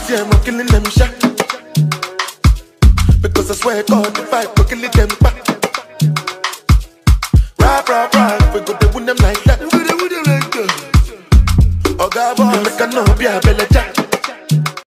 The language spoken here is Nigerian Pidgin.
see I'm killing them shot. Because I swear God, if I go kill them back. Rap, rap, rap, we go to win them like that. Oh God, boy, make a no be a belly jack.